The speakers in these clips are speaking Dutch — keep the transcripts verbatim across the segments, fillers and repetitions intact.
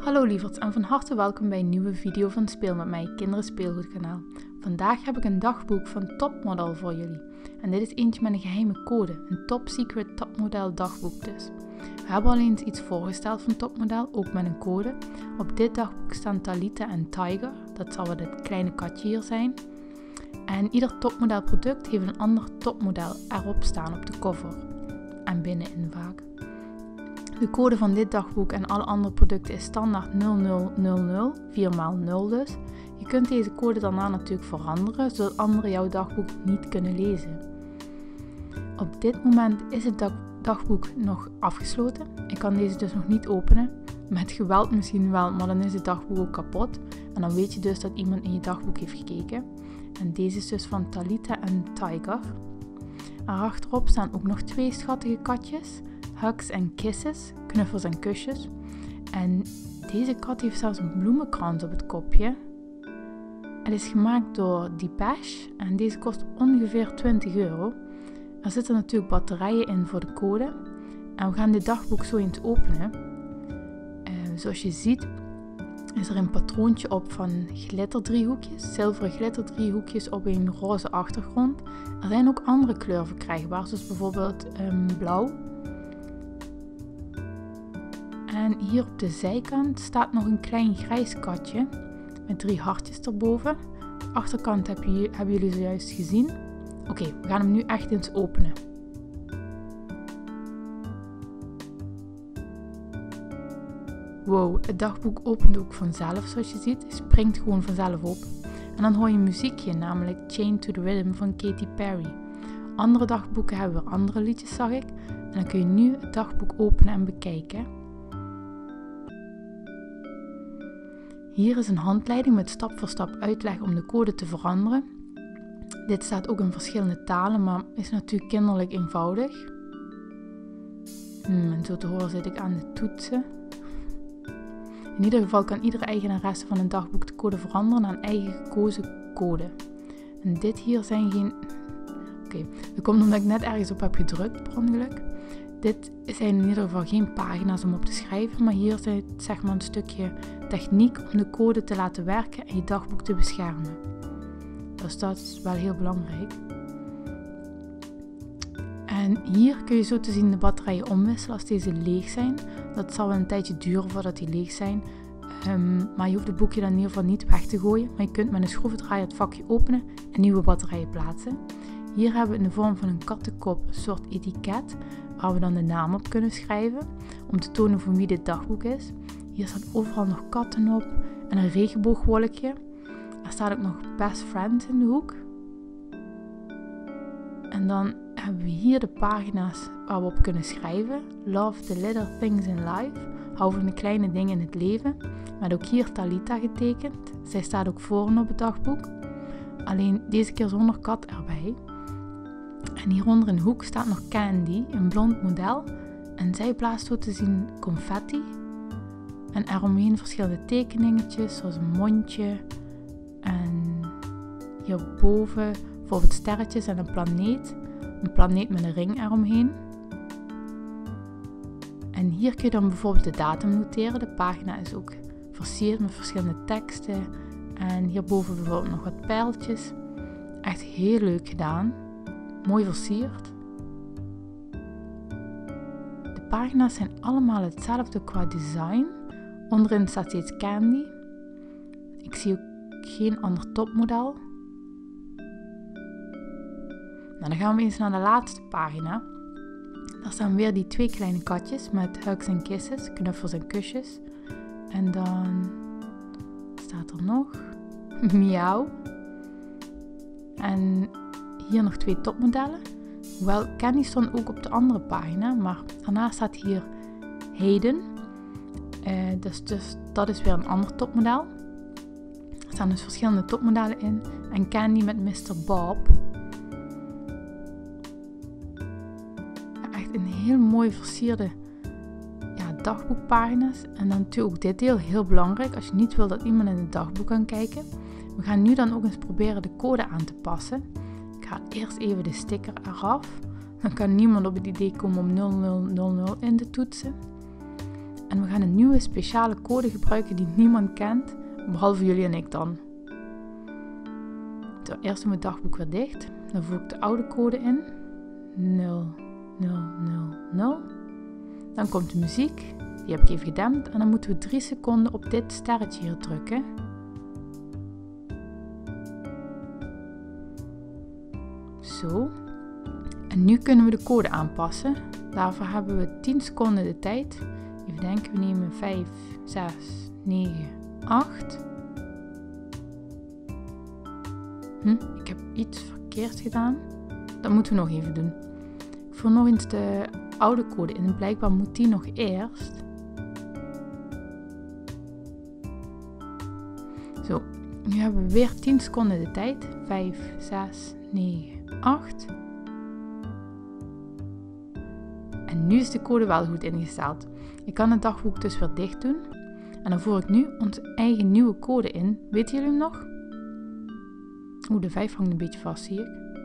Hallo lieverds en van harte welkom bij een nieuwe video van Speel met mij, Kinderen Speelgoedkanaal. Vandaag heb ik een dagboek van Topmodel voor jullie. En dit is eentje met een geheime code, een top secret Topmodel dagboek dus. We hebben al eens iets voorgesteld van Topmodel, ook met een code. Op dit dagboek staan Talita en Tiger, dat zal wel het kleine katje hier zijn. En ieder Topmodel product heeft een ander topmodel erop staan op de cover en binnenin vaak. De code van dit dagboek en alle andere producten is standaard nul nul nul nul, vier maal nul dus. Je kunt deze code daarna natuurlijk veranderen, zodat anderen jouw dagboek niet kunnen lezen. Op dit moment is het dag- dagboek nog afgesloten. Ik kan deze dus nog niet openen. Met geweld misschien wel, maar dan is het dagboek ook kapot. En dan weet je dus dat iemand in je dagboek heeft gekeken. En deze is dus van Talita en Tiger. Achterop staan ook nog twee schattige katjes. Hugs en kisses, knuffels en kusjes. En deze kat heeft zelfs een bloemenkrans op het kopje. Het is gemaakt door Depeche en deze kost ongeveer twintig euro. Er zitten natuurlijk batterijen in voor de code. En we gaan dit dagboek zo eens openen. Uh, zoals je ziet is er een patroontje op van glitterdriehoekjes, zilveren glitterdriehoekjes op een roze achtergrond. Er zijn ook andere kleuren verkrijgbaar, zoals bijvoorbeeld um, blauw. En hier op de zijkant staat nog een klein grijs katje met drie hartjes erboven. De achterkant heb je, hebben jullie zojuist gezien. Oké, okay, we gaan hem nu echt eens openen. Wow, het dagboek opent ook vanzelf zoals je ziet. Het springt gewoon vanzelf open. En dan hoor je een muziekje, namelijk Chained to the Rhythm van Katy Perry. Andere dagboeken hebben weer andere liedjes, zag ik. En dan kun je nu het dagboek openen en bekijken. Hier is een handleiding met stap voor stap uitleg om de code te veranderen. Dit staat ook in verschillende talen, maar is natuurlijk kinderlijk eenvoudig. Hmm, en zo te horen zit ik aan de toetsen. In ieder geval kan iedere eigenaresse van een dagboek de code veranderen naar een eigen gekozen code. En dit hier zijn geen... Oké, okay. Dat komt omdat ik net ergens op heb gedrukt per ongeluk. Dit zijn in ieder geval geen pagina's om op te schrijven, maar hier zit zeg maar een stukje techniek om de code te laten werken en je dagboek te beschermen. Dus dat is wel heel belangrijk. En hier kun je zo te zien de batterijen omwisselen als deze leeg zijn. Dat zal wel een tijdje duren voordat die leeg zijn. Um, maar je hoeft het boekje dan in ieder geval niet weg te gooien. Maar je kunt met een schroevendraaier het vakje openen en nieuwe batterijen plaatsen. Hier hebben we in de vorm van een kattenkop een soort etiket waar we dan de naam op kunnen schrijven om te tonen van wie dit dagboek is. Hier staan overal nog katten op en een regenboogwolkje. Er staat ook nog Best Friends in de hoek. En dan hebben we hier de pagina's waar we op kunnen schrijven. Love the little things in life. Hou van de kleine dingen in het leven. Met ook hier Talita getekend. Zij staat ook voorin op het dagboek. Alleen deze keer zonder kat erbij. En hieronder in de hoek staat nog Candy, een blond model. En zij blaast zo te zien confetti. En eromheen verschillende tekeningetjes, zoals een mondje. En hierboven bijvoorbeeld sterretjes en een planeet. Een planeet met een ring eromheen. En hier kun je dan bijvoorbeeld de datum noteren. De pagina is ook versierd met verschillende teksten. En hierboven bijvoorbeeld nog wat pijltjes. Echt heel leuk gedaan. Mooi versierd. De pagina's zijn allemaal hetzelfde qua design. Onderin staat steeds Candy. Ik zie ook geen ander topmodel. Nou, dan gaan we eens naar de laatste pagina. Daar staan weer die twee kleine katjes met hugs en kisses, knuffels en kusjes. En dan staat er nog miauw. En hier nog twee topmodellen. Hoewel Candy stond ook op de andere pagina, maar daarna staat hier Hayden. Uh, dus, dus dat is weer een ander topmodel. Er staan dus verschillende topmodellen in. En Candy met mister Bob. Ja, echt een heel mooi versierde ja, dagboekpagina's. En dan natuurlijk ook dit deel, heel belangrijk als je niet wil dat iemand in het dagboek kan kijken. We gaan nu dan ook eens proberen de code aan te passen. Ik ga eerst even de sticker eraf. Dan kan niemand op het idee komen om nul nul nul nul in te toetsen. En we gaan een nieuwe speciale code gebruiken die niemand kent, behalve jullie en ik dan. Zo, eerst doen we het dagboek weer dicht. Dan voer ik de oude code in. nul nul nul nul. Dan komt de muziek. Die heb ik even gedempt. En dan moeten we drie seconden op dit sterretje hier drukken. Zo. En nu kunnen we de code aanpassen. Daarvoor hebben we tien seconden de tijd. Even denken, we nemen vijf, zes, negen, acht. Hm, ik heb iets verkeerd gedaan. Dat moeten we nog even doen. Ik voer nog eens de oude code in. Blijkbaar moet die nog eerst. Zo, nu hebben we weer tien seconden de tijd. vijf, zes, negen, acht. En nu is de code wel goed ingesteld. Ik kan het dagboek dus weer dicht doen. En dan voer ik nu onze eigen nieuwe code in. Weten jullie hem nog? Oeh, de vijf hangt een beetje vast, zie ik.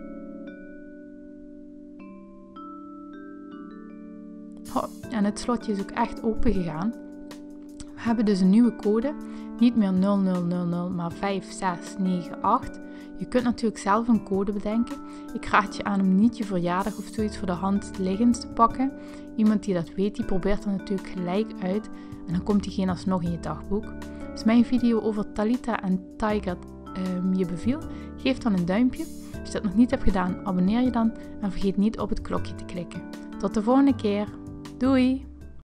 Oh, en het slotje is ook echt open gegaan. We hebben dus een nieuwe code. Niet meer nul nul nul nul, maar vijf zes negen acht. Je kunt natuurlijk zelf een code bedenken. Ik raad je aan om niet je verjaardag of zoiets voor de hand liggend te pakken. Iemand die dat weet, die probeert er natuurlijk gelijk uit. En dan komt diegene alsnog in je dagboek. Als mijn video over Talita en Tiger um, je beviel, geef dan een duimpje. Als je dat nog niet hebt gedaan, abonneer je dan. En vergeet niet op het klokje te klikken. Tot de volgende keer. Doei!